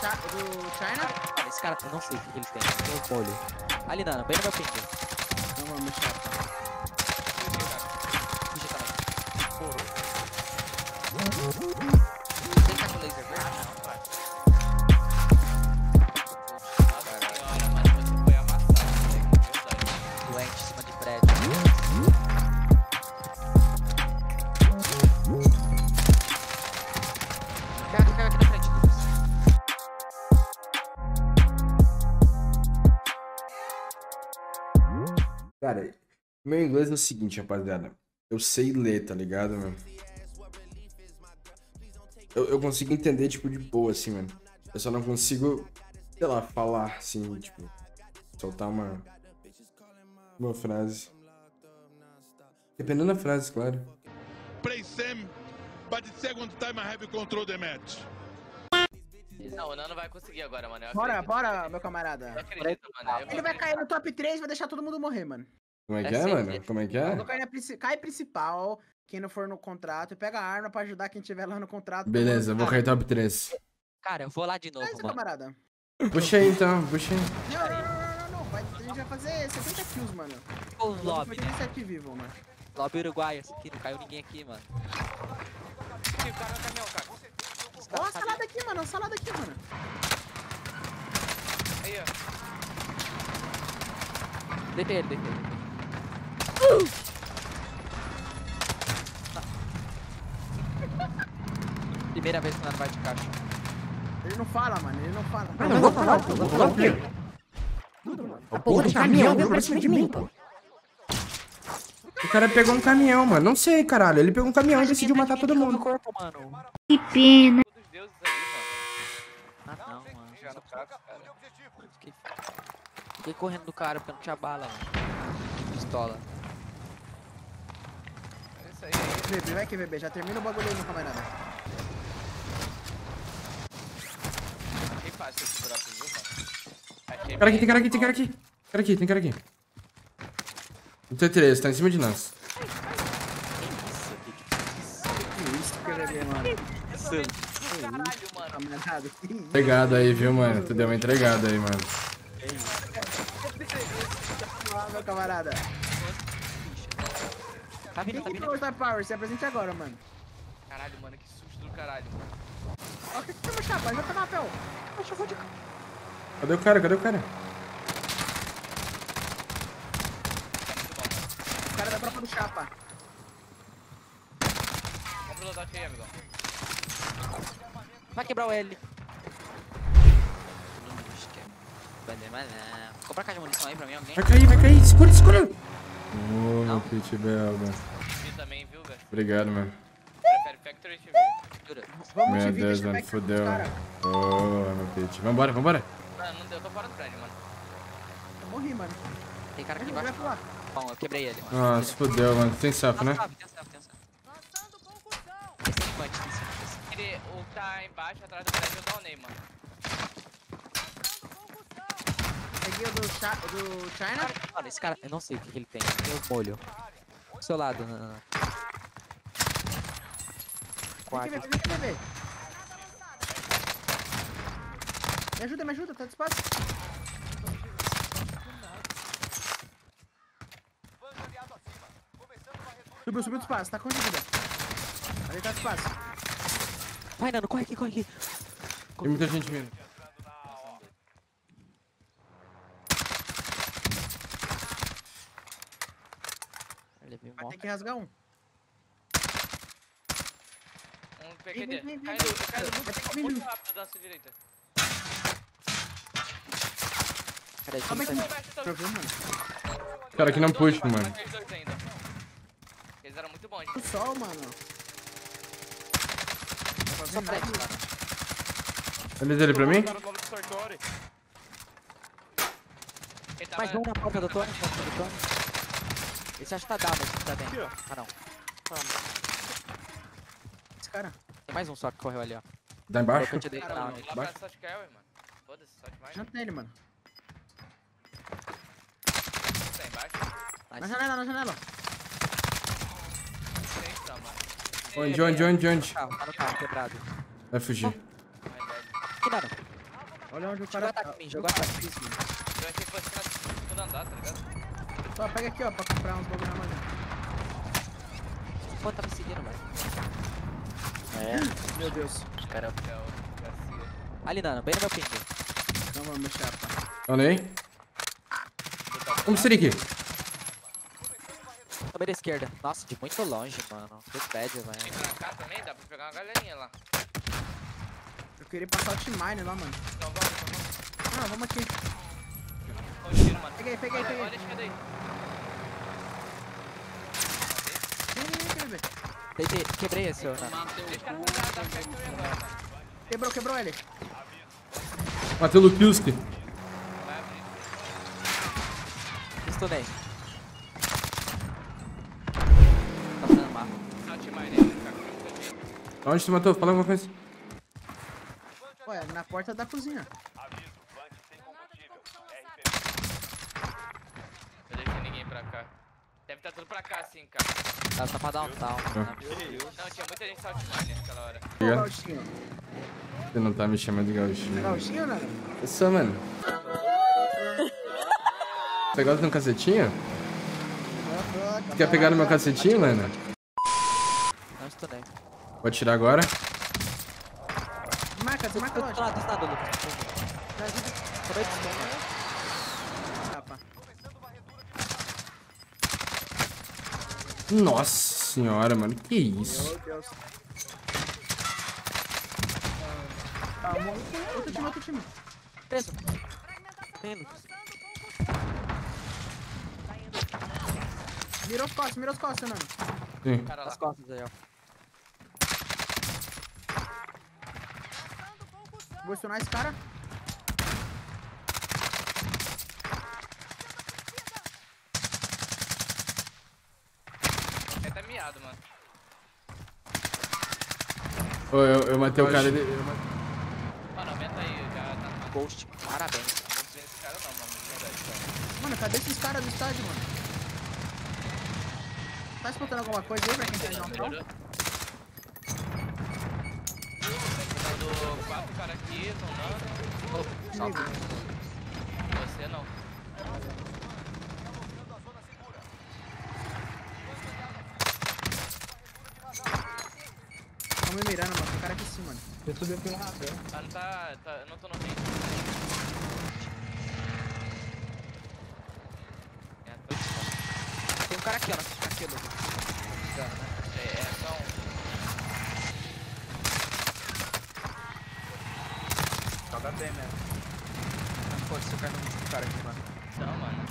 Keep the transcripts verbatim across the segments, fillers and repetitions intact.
Cha do China? Cara, esse cara, eu não sei o que ele tem. Tem um molho. Ali, Nana, bem no meu pinto. Não vamos mexer. Puxa também. Quem tá com laser verde? Caralho, mano, você foi amassado, velho. Doente em cima de prédio. Cai, cai aqui na frente, Lucas. Cara, meu inglês é o seguinte, rapaziada. Eu sei ler, tá ligado, mano? Eu, eu consigo entender, tipo, de boa, assim, mano. Eu só não consigo, sei lá, falar, assim, tipo, soltar uma, uma frase. Dependendo da frase, claro. Play Sam, but the second time I have control the match. Não, o Nano vai conseguir agora, mano. Eu Bora, acredito. bora, meu camarada. Eu acredito, mano. Eu Ele vai cair no top três e vai deixar todo mundo morrer, mano. Como é que É é, sempre. mano? Como é que é? Vou cair na princi- Cai principal, quem não for no contrato, e pega a arma pra ajudar quem tiver lá no contrato. Beleza, vou cair top três. Cara, eu vou lá de novo, Mas, mano. camarada. Puxa aí, então, puxa aí. Não, não, não, não, não, não. Vai, a gente vai fazer setenta kills, mano. O lobby, Foi né? trinta e sete vivo, mano. Lobby uruguaio, esse aqui, não caiu ninguém aqui, mano. Aqui, o cara no caminhão, cara. Esse Ó cara a sabe- salada aqui, mano. A salada aqui, mano. Aí, ó. Deitei ele, deitei ele. Primeira vez que o Nano vai de caixa. Ele não fala, mano. Ele não fala. Mano, eu vou falar, pô, vou falar o quê? A porra de caminhão veio pra cima de mim, pô. O cara pegou um caminhão, mano. Não sei, caralho. Ele pegou um caminhão e decidiu matar todo No mundo. corpo, mano. Que pena. Todos os deuses ali, mano. Ah, não, mano. Já no caso, cara. Fiquei... Fiquei correndo do cara porque não tinha bala, mano. Pistola. É isso aí. Bebê, vai que bebê. Já termina o bagulho aí, meu camarada. Achei fácil esse drop, viu, mano? Achei Cara aqui, bem- tem cara aqui, tem cara aqui. Cara aqui, tem cara aqui. O T três, tá em cima de nós. Que isso que bebê, mano. Caralho, mano. Camarada, que isso. Entregado aí, viu, mano? Tu deu uma entregada aí, mano. Ah, meu camarada. Tá vindo, Quem tá que vindo. foi o Star Power? Se apresente agora, mano. Caralho, mano, que susto do caralho. Ó, o que que tem meu chapa? Vai tomar papel. Poxa, eu vou de... Cadê o cara? Cadê o cara? O cara da tropa do chapa. Vamos pilotar aqui, amigão. Vai quebrar o L. Vai mais não. Compra a caixa de munição aí pra mim, alguém? Vai cair, vai cair. Segura, segura. Ô, meu pit belga. Vi também, viu, velho? Obrigado, mano. Prefere Factory T V. Jura? Vamos Meu te vir, Deus, deixa eu mano. ver aqui com os Fudeu. cara. Ô, meu pit. Vambora, vambora. Mano, não deu, eu tô fora do prédio, mano. Eu morri, mano. Tem cara aqui Ele vai embaixo. pular. Bom, eu quebrei ele, mano. Nossa, fudeu, mano. Tem sapo, né? Tem sapo, tem sapo, tem sapo. Esse tem punch, tem sapo. Ele, o que tá embaixo, atrás do prédio, eu downei, mano. Peguei o do, cha do China. Mano, esse cara, eu não sei o que, que ele tem. Tem o molho. Do seu lado, Nana. Vem que ver, vem que ver. Me ajuda, me ajuda, tá de espaço. Subiu, subiu do espaço, tá com de vida. Ali tá de espaço. Vai, Nano, corre aqui, corre aqui. Tem muita gente vindo. Levei Vai mó. ter que rasgar um. Um P Q D. Vem, vem, vem, Caindo, vem. caindo Vai ter que muito, vir. muito rápido da sua direita. Peraí, Calma deixa aqui. eu Aberto, Deixa eu ver, mano. Cara, aqui não Dois, puxa, mas mano. tem dois ainda. Eles eram muito bons. O sol, mano. Só prédio, cara. Olha ele pra mim? Ele tava- Mais um na porta do Tony, na porta do Tony. Esse acho que tá down, mas tá dentro. Ah, não. Esse cara. Tem mais um só que correu ali, ó. Dá embaixo? Eu te dei down Lá nele. pra Soft Carry, mano. Foda-se, só demais. Janta nele, mano. Tá embaixo. Na Nice. janela, na janela. Três, tá, mano. Onde, onde, onde, onde? Carro, tá no carro, quebrado. Vai fugir. Ai, velho. Que nada. Olha onde o Jogou cara ataque em mim, jogou ataque. Eu achei que fosse na segunda andar, tá ligado? Só pega aqui, ó, pra comprar uns bagulho na loja. Pô, tá me seguindo, velho. É, Meu Deus. caramba. É o Garcia. Ali, Nano, bem no meu ping. Não vamos mexer, pá. Olhei. Vamos ser aqui. Também da esquerda. Nossa, de muito longe, mano. Que bad, Vem velho. pra cá também, dá pra pegar uma galerinha lá. Eu queria passar o T-Mine lá, mano. Então vamos, então vamos. Não, vamos aqui. Olha o tiro, mano. Peguei, peguei, olha, peguei. olha a esquerda aí. Vem, vem, vem, vem, vem. Deitei, quebrei esse, ô, Nano. Deixa o cara pegar, dá certo eu agora, mano. Quebrou, quebrou ele. Matei o Lukiuski. Vai abrir. Estunei. Tá fazendo mapa. Só o T-Mine aí, ficar com o Onde tu matou? Fala alguma coisa. Olha, na porta da cozinha. Eu deixei ninguém pra cá. Deve estar tudo pra cá, sim, cara. Ela tá pra downtown. Né? Não, tinha muita gente só o T-Mine naquela hora. Ô, Obrigado. Gauchinho. Você não tá me chamando de gauchinho. Gauchinho, né? Eu sou, mano. Você gosta de um cacetinho? Quer pegar no meu cacetinho, mano? Não estunei. Vou atirar agora. Marca, Tô desmarca a loja. lá, testado, Lucas. Acabei de stun, né? Ah, pá. Nossa senhora, mano. Que isso? Meu Deus. Ah, um- outro time, outro time. Preso. Tem, Lucas. Mirou as costas, mirou as costas, mano. Sim. Cara lá. As costas aí, ó. Vou stunar esse cara. Ele tá miado, mano. Ô, eu, eu matei o cara dele. Mano, aumenta aí, já tá no Ghost. Parabéns. Não vou dizer esse cara não, mano. De verdade, cara. Mano, cadê esses caras do estádio, mano? Tá escutando alguma coisa aí pra quem tá Não, no melhorou. Tá escutando quatro caras aqui, tão dando. Salve. Você não. Tão me mirando, mano. Tem cara aqui em cima, mano. Eu subi pelo rapel. Ah, não tá, tá. Eu não tô no rio. É, tô... Tem um cara aqui, ó. Nossa, aqui, Lucas. é, é só um. Joga bem mesmo. Pô, se eu cair no cara aqui, mano. Não, mano.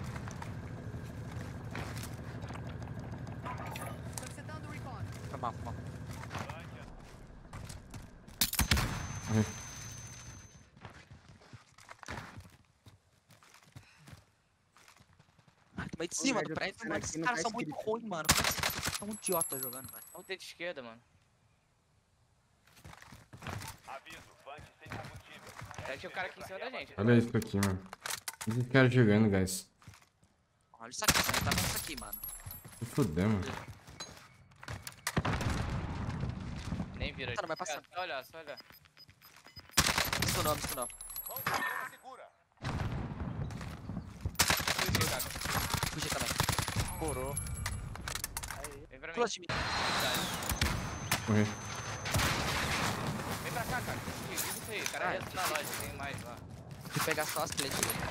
Foi mal, foi mal. Ai, tomei de cima Ô, do velho, prédio, eu tô mas aqui esses no caras são pré-script. muito ruins, mano. Como é que vocês são um idiota jogando, velho? Olha o T de esquerda, mano. É, tinha um cara aqui em cima da gente. Olha isso aqui, mano. Esse cara jogando, guys. Olha isso aqui, você tá vendo isso aqui, mano. Se fuder, mano. Nem vira. Cara, vai passar. Só olhar, só olhar. Isso não, isso não. Fugiu, cara. Fugi também. Porou. Vem pra mim. Pula de mim. Morri. Vem pra cá, cara. Isso isso aí. O cara Ah, entra na loja, tem mais lá. Tem que pegar só as plates dele.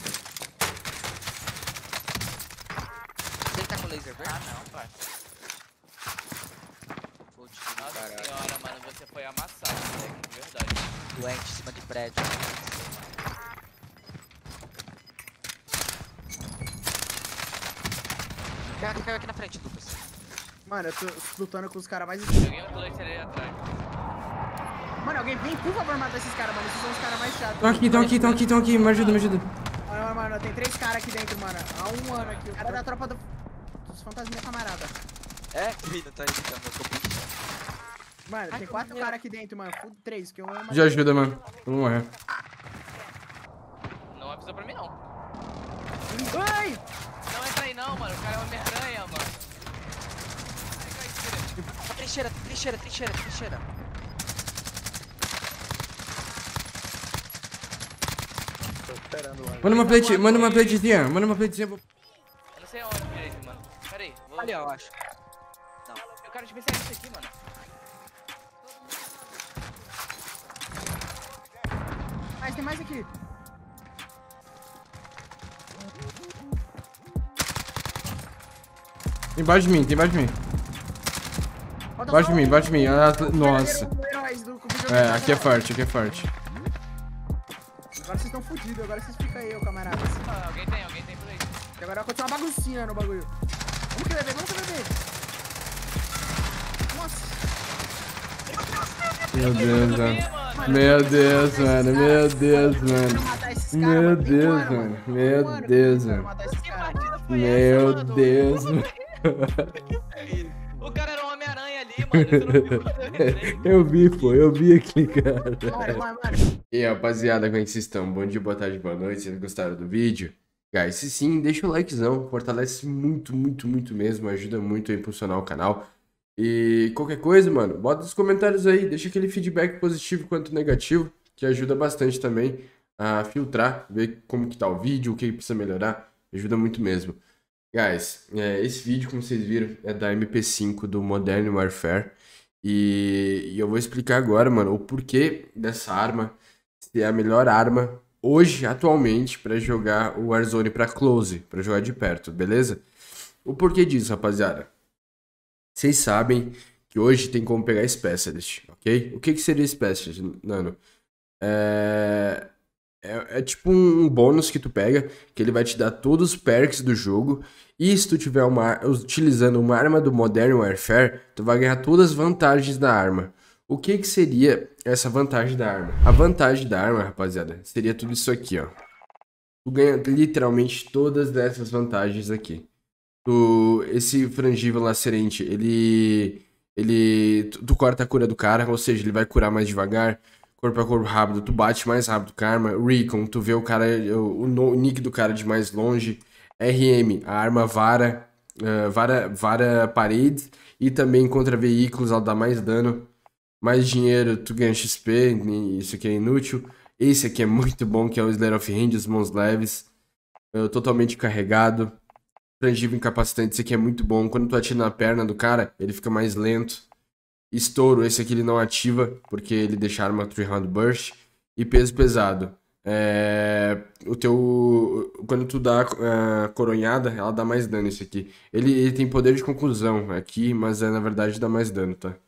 Ele tá com laser verde? Ah, não, pai. Putz, Nossa caralho. senhora, mano. Você foi amassado, moleque. De verdade. Doente em cima de prédio. Caiu aqui, caiu aqui na frente, Lucas. Mano, eu tô lutando com os caras mais... Joguei um clutch ali atrás. Mano, alguém vem, por favor, matar esses caras, mano. Esses são os caras mais chatos. Tão aqui, tão aqui, tão aqui, tão aqui. Me ajuda, me ajuda. Mano, mano, mano, tem três caras aqui dentro, mano. Há um ano aqui. O cara da tropa do... dos fantasminha camarada. É? Ih, não tá imitando, eu tô puto. Mano, Ai, tem que quatro merda. caras aqui dentro, mano. Full três, que um é uma... Já ajuda, mano. Eu vou morrer. Não avisou pra mim, não. Ai! Não entra aí, não, mano. O cara é uma Homem-Aranha, mano. Trincheira, trincheira, trincheira, trincheira. esperando lá. Manda uma plate, manda uma platezinha, manda uma platezinha. Eu não sei aonde direito, mano. Pera aí, vou... Ali, ó, eu acho. Eu quero te ver se é isso aqui, mano. Mas tem mais aqui. Tem embaixo de mim, tem embaixo de mim. Falta Embaixo só de mim, um- embaixo de mim. Ah, um nossa. verdadeiro heróis do- com videogame É, aqui é nacional. forte, aqui é forte. Agora vocês estão fodidos, agora vocês ficam aí, ô camaradas. Ah, alguém tem, alguém tem por aí. E agora aconteceu uma baguncinha no bagulho. Vamos que bebê, vamos que bebê. Nossa. Meu Deus, mano. Meu Deus, mano. Meu Deus, Quero mano. matar esses caras, Meu mano. Tem um Deus, ano, mano. Tem um Meu ano que Deus, eu quero mano. matar esses Que caras. partida foi Meu essa, mano? Deus, mano. O cara era um Homem-Aranha ali, mano. Você não viu quando eu entrei? Eu vi, pô. Eu vi aqui, cara. Mano, mano, mano. E aí, rapaziada, como é que vocês estão? Bom dia, boa tarde, boa noite. Vocês gostaram do vídeo? Guys, se sim, deixa o likezão. Fortalece muito, muito, muito mesmo. Ajuda muito a impulsionar o canal. E qualquer coisa, mano, bota nos comentários aí. Deixa aquele feedback positivo quanto negativo, que ajuda bastante também a filtrar, ver como que tá o vídeo, o que precisa melhorar. Ajuda muito mesmo. Guys, é, esse vídeo, como vocês viram, é da M P cinco do Modern Warfare. E, e eu vou explicar agora, mano, o porquê dessa arma ser a melhor arma hoje, atualmente, pra jogar o Warzone pra close, pra jogar de perto, beleza? O porquê disso, rapaziada? Vocês sabem que hoje tem como pegar Specialist, ok? O que que seria Specialist, Nano? É... É, é tipo um bônus que tu pega, que ele vai te dar todos os perks do jogo. E se tu tiver uma, utilizando uma arma do Modern Warfare, tu vai ganhar todas as vantagens da arma. O que que seria essa vantagem da arma? A vantagem da arma, rapaziada, seria tudo isso aqui, ó. Tu ganha literalmente todas dessas vantagens aqui. Tu, esse frangível lacerente, ele... ele tu, tu corta a cura do cara, ou seja, ele vai curar mais devagar. Corpo a corpo rápido, tu bate mais rápido com a arma. Recon, tu vê o cara, o, o nick do cara de mais longe. R M, a arma vara, uh, vara, vara parede. E também contra veículos, ela dá mais dano. Mais dinheiro, tu ganha X P, isso aqui é inútil. Esse aqui é muito bom, que é o Slayer of Hand, os mãos leves. Uh, totalmente carregado. Frangível incapacitante, esse aqui é muito bom. Quando tu atira na perna do cara, ele fica mais lento. Estouro, esse aqui ele não ativa, porque ele deixa a arma três round burst. E peso pesado. É... O teu... Quando tu dá a coronhada, ela dá mais dano esse aqui. Ele, ele tem poder de conclusão aqui, mas é, na verdade dá mais dano, tá?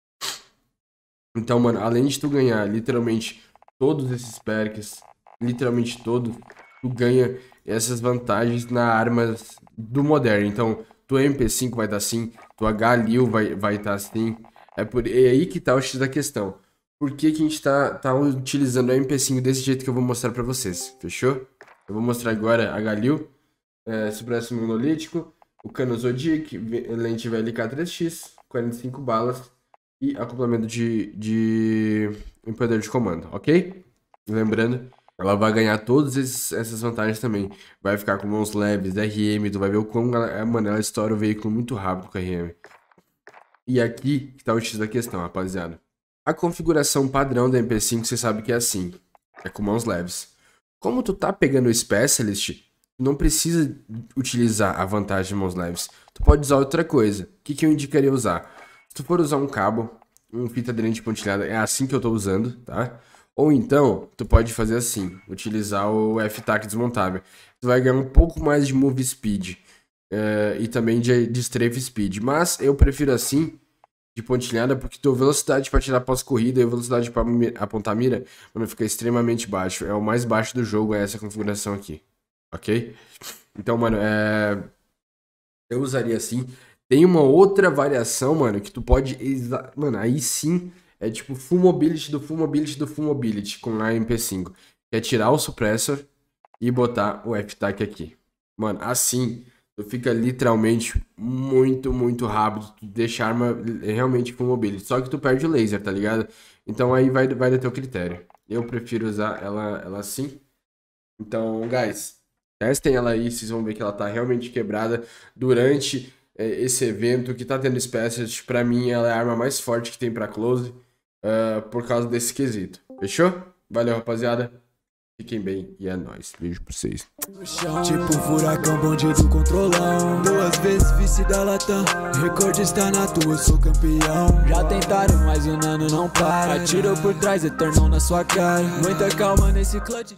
Então, mano, além de tu ganhar literalmente todos esses perks, literalmente todos, tu ganha essas vantagens na arma do Modern. Então, tua M P cinco vai dar assim, tua H L I U vai estar vai tá assim. É, por, é aí que tá o X da questão. Por que que a gente tá, tá utilizando a M P cinco desse jeito que eu vou mostrar pra vocês? Fechou? Eu vou mostrar agora a H L I U, é, supresso monolítico, o cano Zodiac, lente V L K três X, quarenta e cinco balas e acoplamento de, de poder de comando, ok? Lembrando, ela vai ganhar todas esses, essas vantagens também. Vai ficar com mãos leves, R M, tu vai ver o como ela, mano, ela estoura o veículo muito rápido com a R M. E aqui que tá o X da questão, rapaziada. A configuração padrão da M P cinco, você sabe que é assim. É com mãos leves. Como tu tá pegando o Specialist, tu não precisa utilizar a vantagem de mãos leves. Tu pode usar outra coisa. O que que eu indicaria usar? Se tu for usar um cabo, um fita aderente pontilhada, é assim que eu tô usando, tá? Ou então, tu pode fazer assim, utilizar o F-Tac desmontável. Tu vai ganhar um pouco mais de move speed. Uh, e também de, de strafe speed. Mas eu prefiro assim, de pontilhada, porque tua velocidade para tirar pós-corrida e a velocidade para apontar a mira, mano, fica extremamente baixo. É o mais baixo do jogo, é essa configuração aqui. Ok? Então, mano, é... eu usaria assim. Tem uma outra variação, mano, que tu pode... Exa... Mano, aí sim é tipo full mobility do full mobility do full mobility com a M P cinco. Que é tirar o suppressor e botar o F-Tac aqui. Mano, assim... Tu fica literalmente muito, muito rápido. Tu deixa a arma realmente com mobility. Só que tu perde o laser, tá ligado? Então aí vai, vai do teu critério. Eu prefiro usar ela, ela assim. Então, guys, testem ela aí. Vocês vão ver que ela tá realmente quebrada durante é, esse evento que tá tendo Specialist. Pra mim, ela é a arma mais forte que tem pra close. Uh, por causa desse quesito. Fechou? Valeu, rapaziada. Fiquem bem e é nóis. Beijo pra vocês. Tipo furacão, bandido controlão. Duas vezes vice da Latam. Recorde está na tua, eu sou campeão. Já tentaram, mas o nano não para. Atirou por trás, eternão na sua cara. Muita calma nesse clutch.